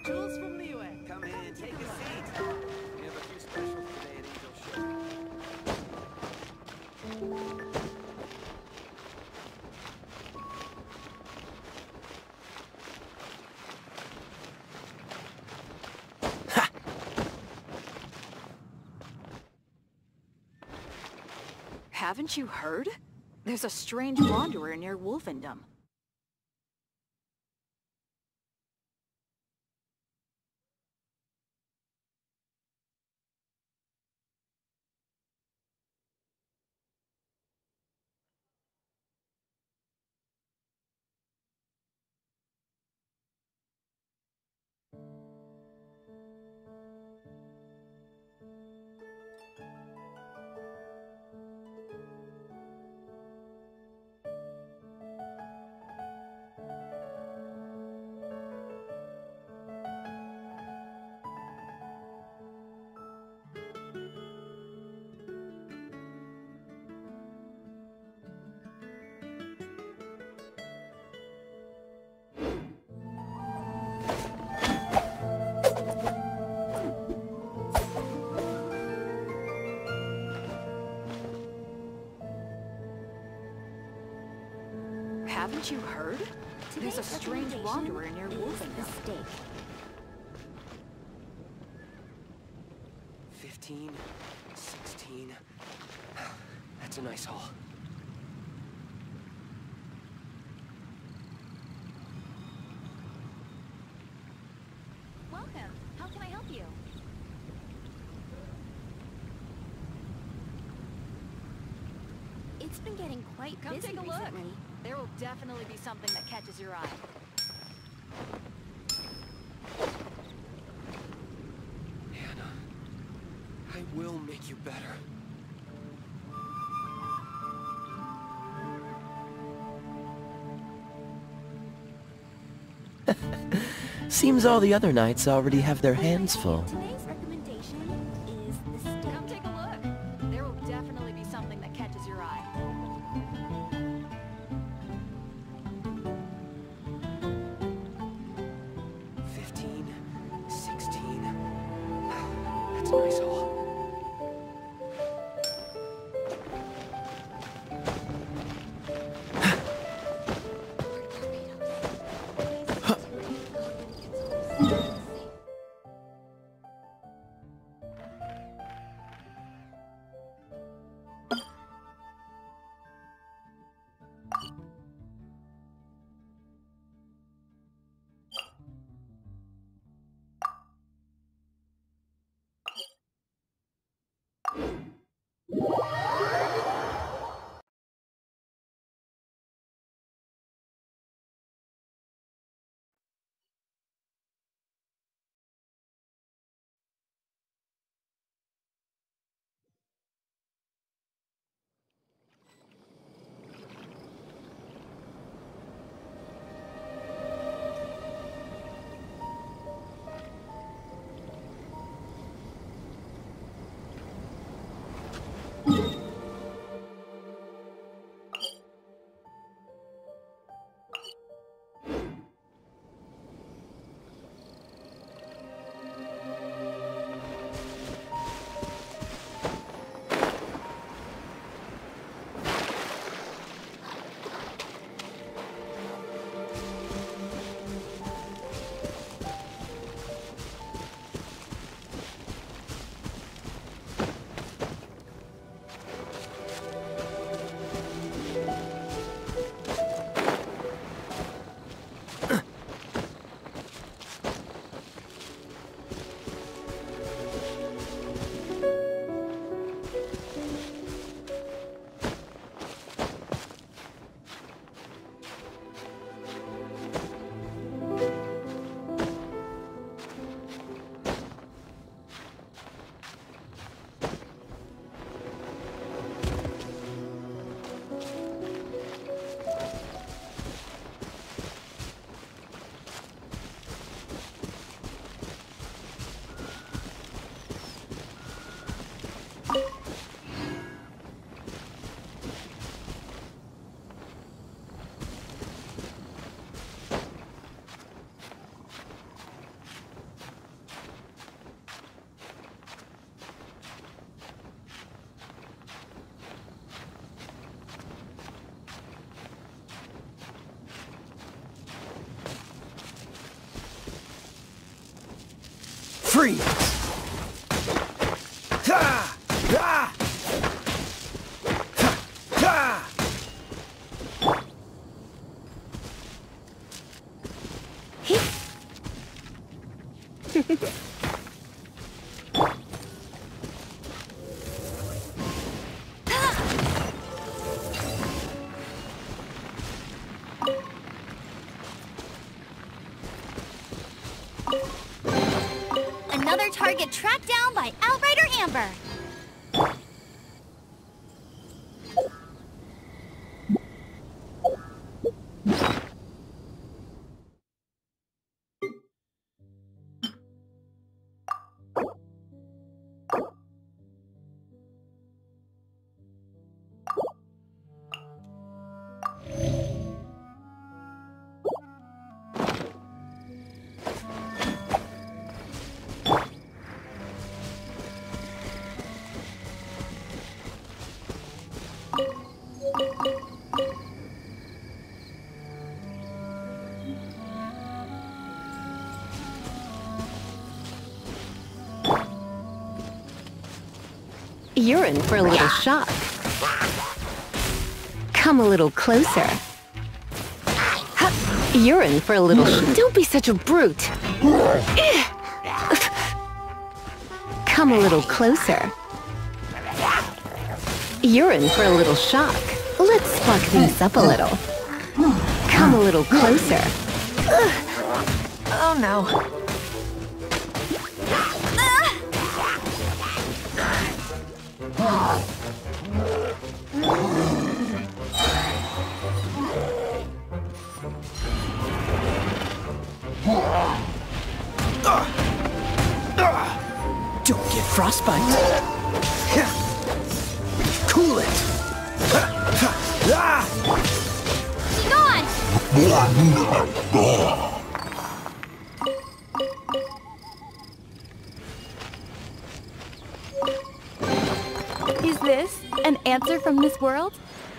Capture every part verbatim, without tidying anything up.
Jules from Liyue. Come in, take a seat. We have a few specials today at Angel Ship. Haven't you heard? There's a strange wanderer near Wolfendom. Haven't you heard? There's a strange wanderer near Wolfendom. Fifteen, sixteen. That's a nice haul. Welcome. How can I help you? It's been getting quite Come busy take a look. recently. There will definitely be something that catches your eye. Hannah, I will make you better. Seems all the other knights already have their hands full. Today's recommendation is the steak. Come take a look. There will definitely be something that catches your eye. Fifteen, sixteen. That's a nice haul. Freeze! Ha! Ha! Ha! Ha! Another target tracked down by Outrider Amber. You're in for a little shock. Come a little closer. You're in for a little sh- Don't be such a brute. Come a little closer. You're in for a little shock. Let's spark things up a little. Come a little closer. Oh no. Don't get frostbite. Cool it. Gone! Is this an answer from this world?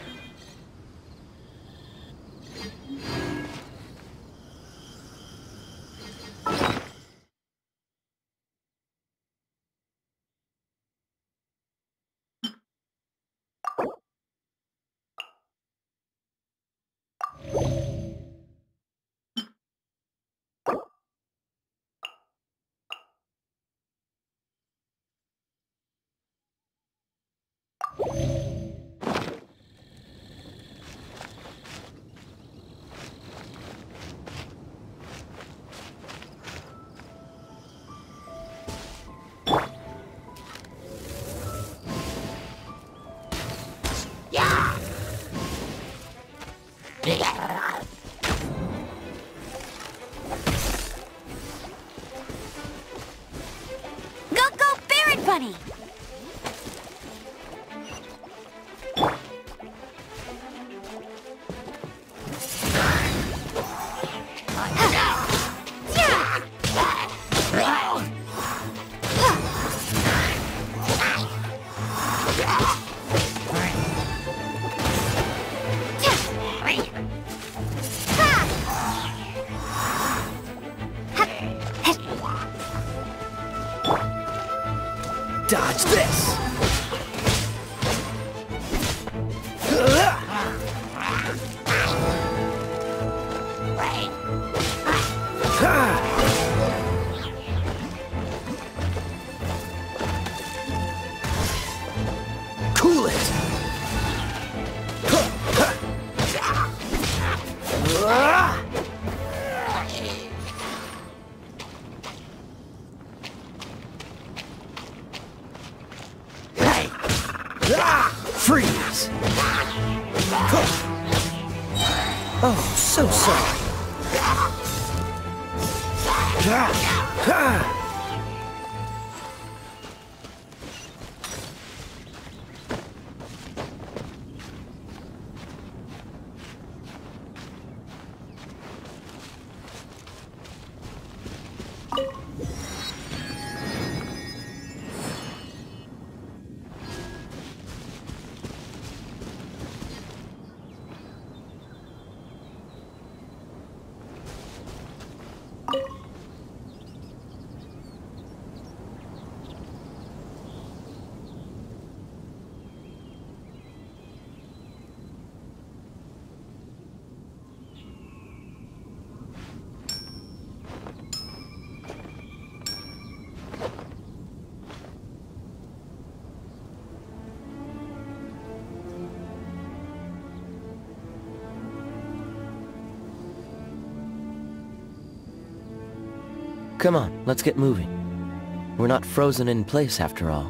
Go, go, Baron Bunny! Dodge this! Cool it! Freeze! Oh, so sorry. Come on, let's get moving. We're not frozen in place after all.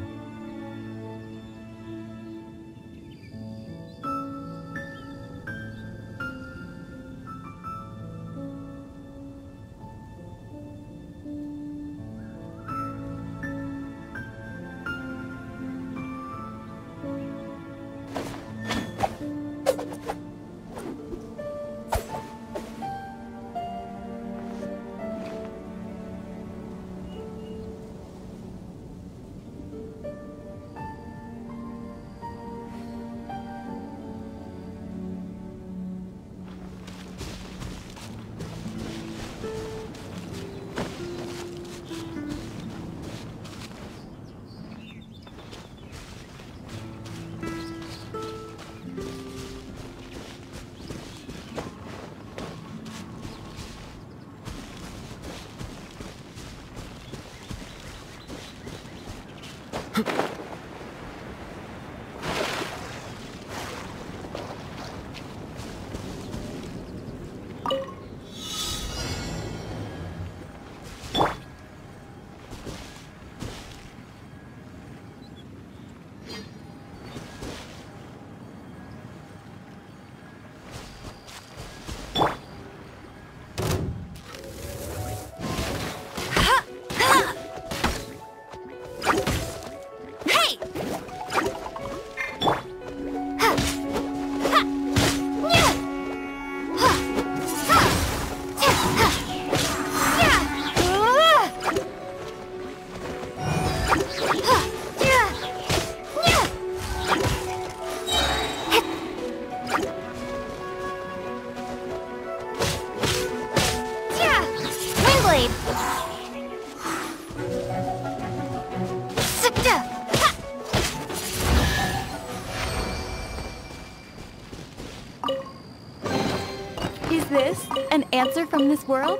Is this an answer from this world?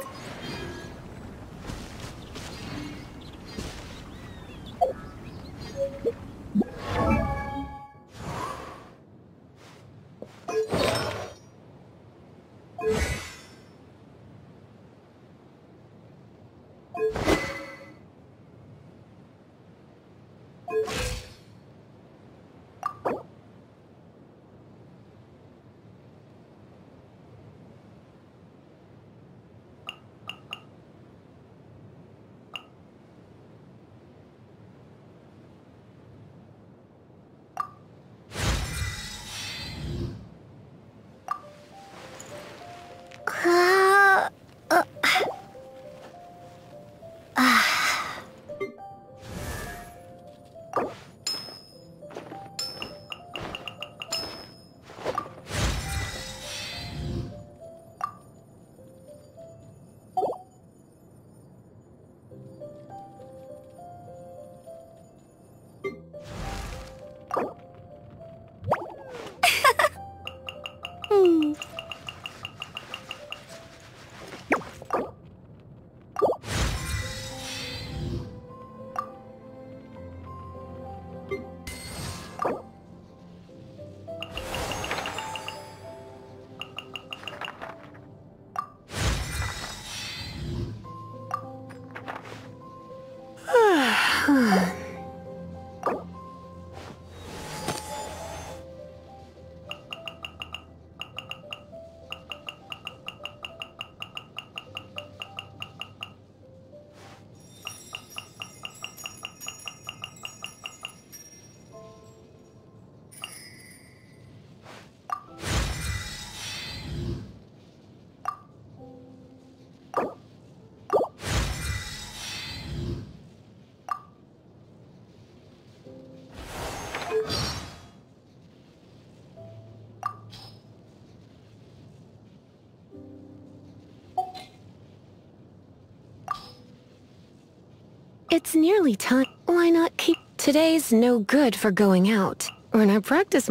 It's nearly time. Why not keep... Today's no good for going out. When I practice...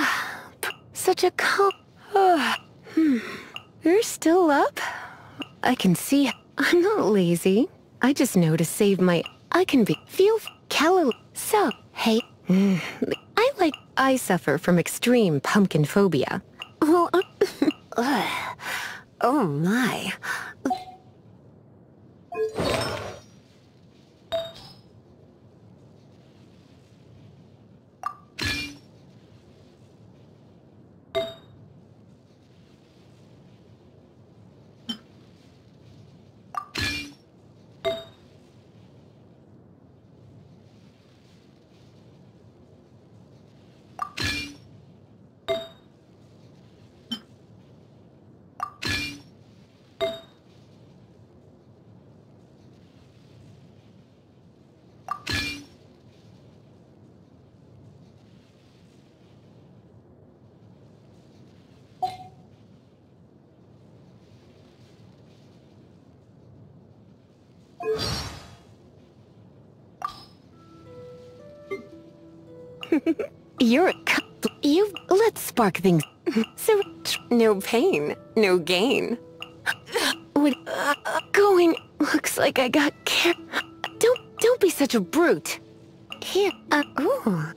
Such a calm... hmm. You're still up? I can see... I'm not lazy. I just know to save my... I can be... Feel... Cal... So... Hey... Mm, I like... I suffer from extreme pumpkin phobia. Well... Uh, oh my... You're a cu- You let's spark things. So no pain, no gain. What uh, going? Looks like I got care. Don't don't be such a brute. Here, uh, ooh.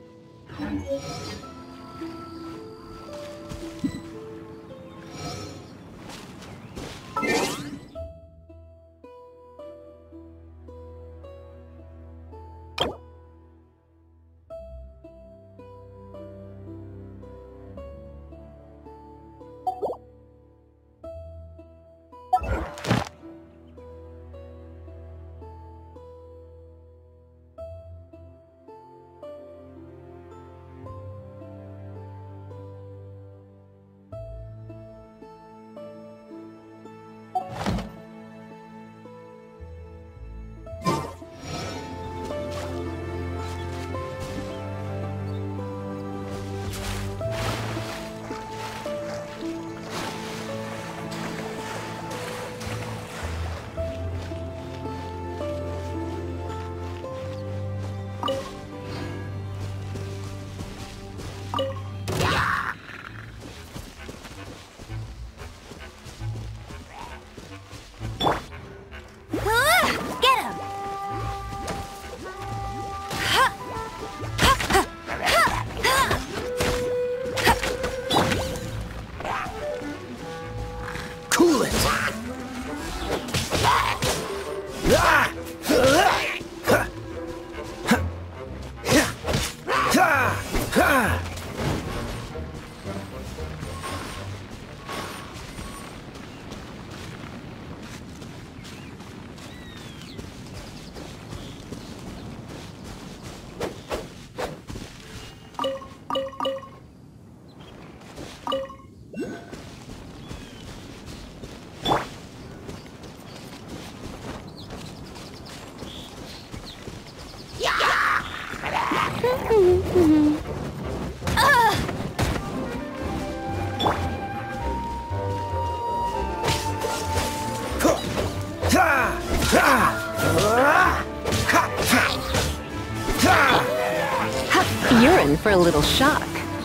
You're in for a little shock.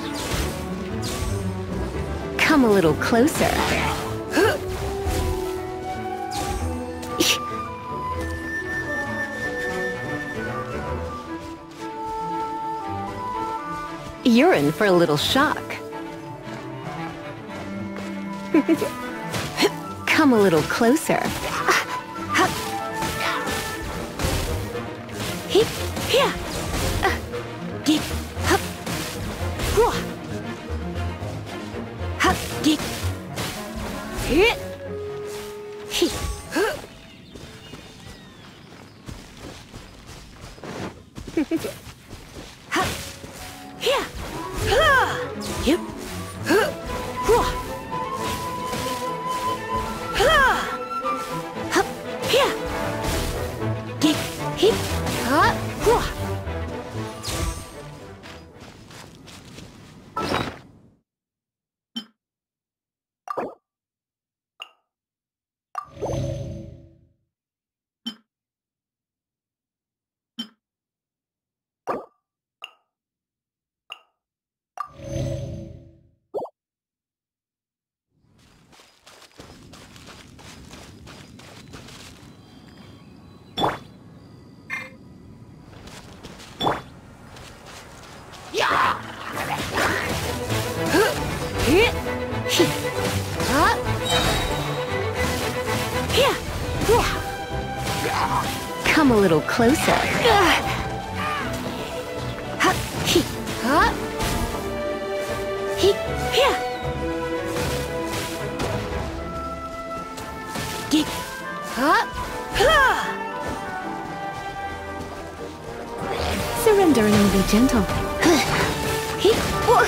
Come a little closer. You're in for a little shock. Come a little closer. You Come a little closer. Ha, he, ha. He, here. Ge, ha, ha. Surrender and be gentle. He, whoa.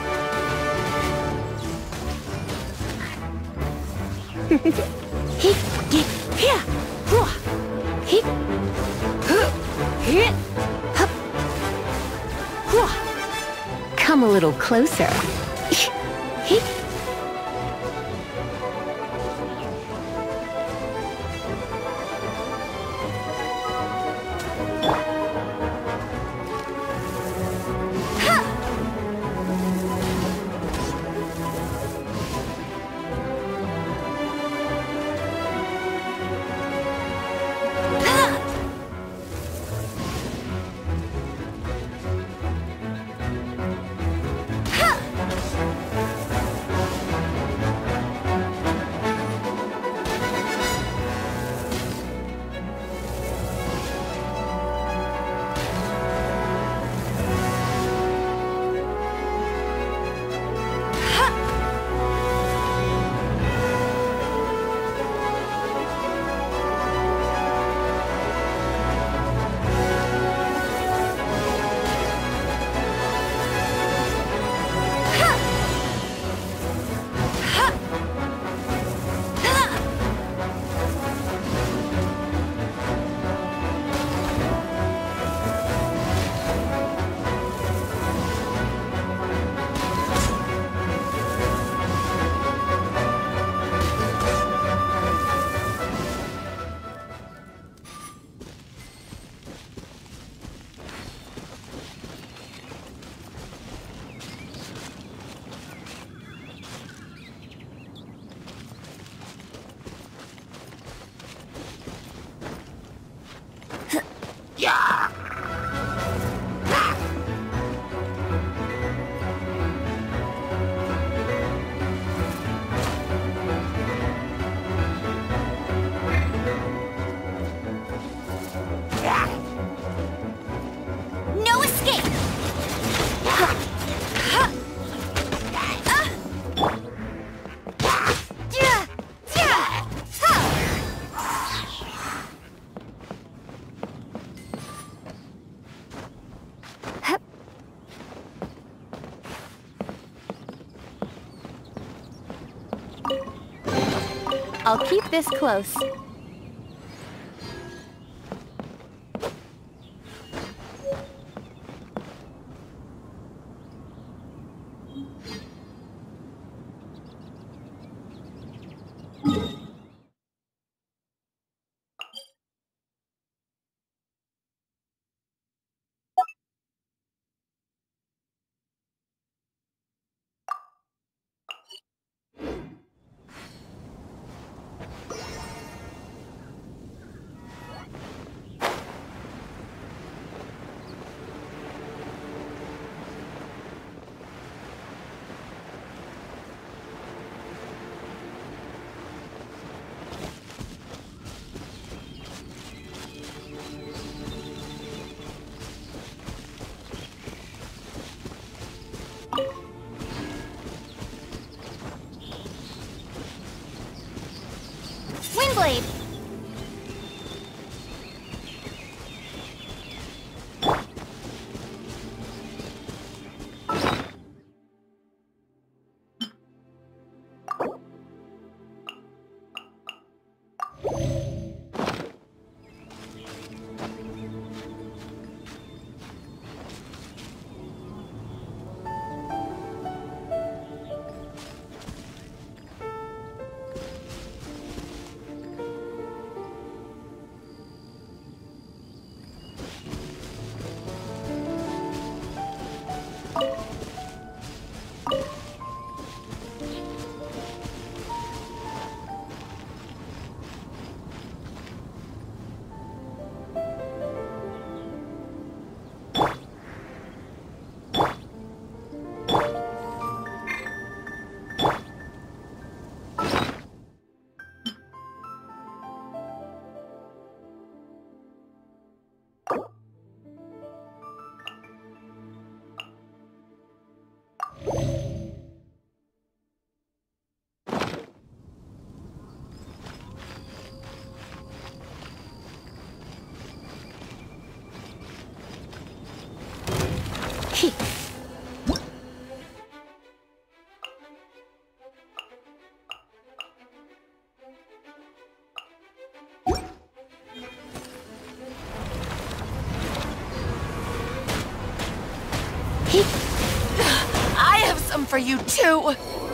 He, ge, here. Whoa. He, huh, here. Hup. Whoa. Come a little closer. He. No escape! I'll keep this close. He... I have some for you, too!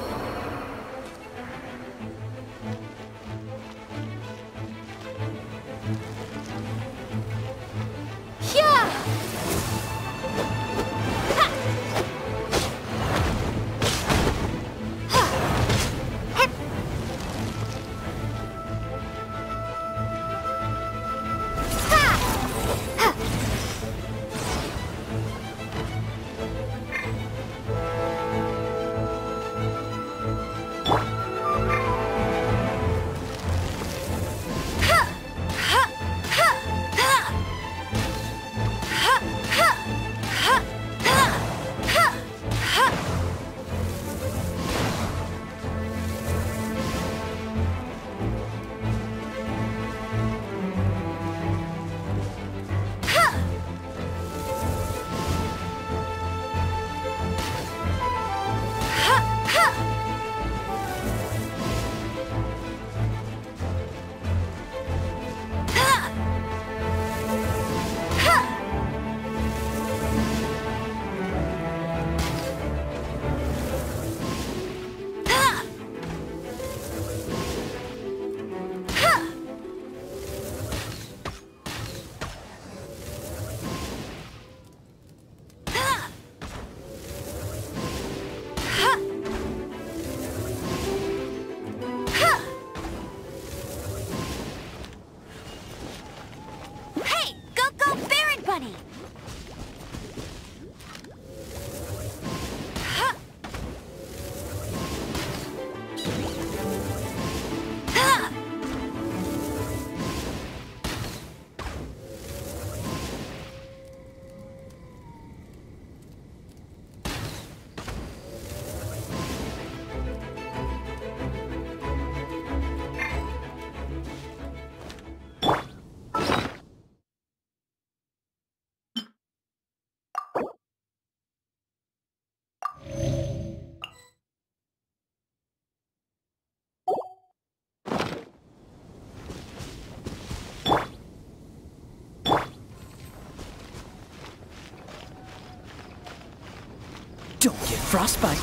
Don't get frostbite.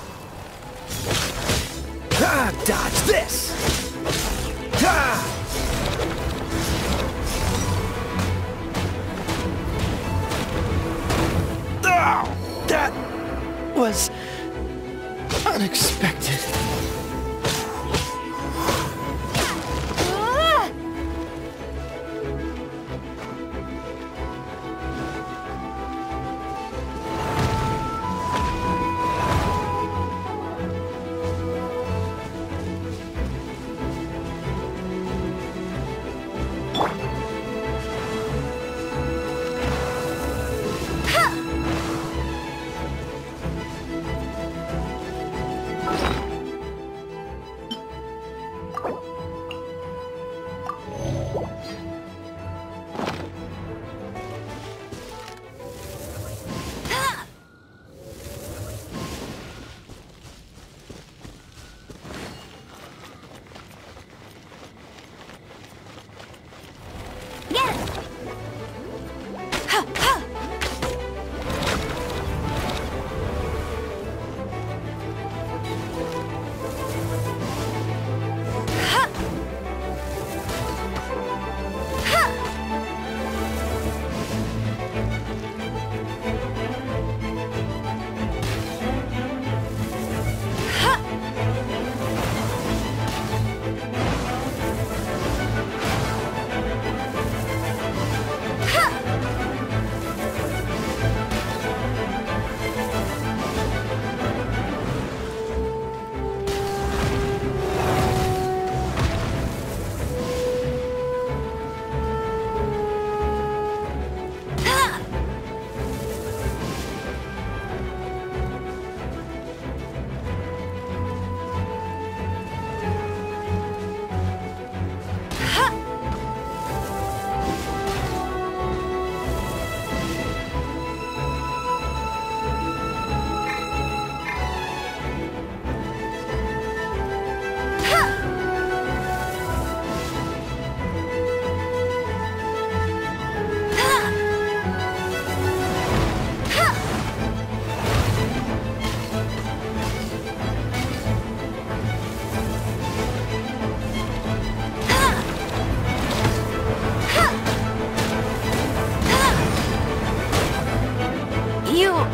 Ah, dodge this! Ah! Oh, that was unexpected.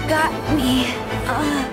got me. Uh.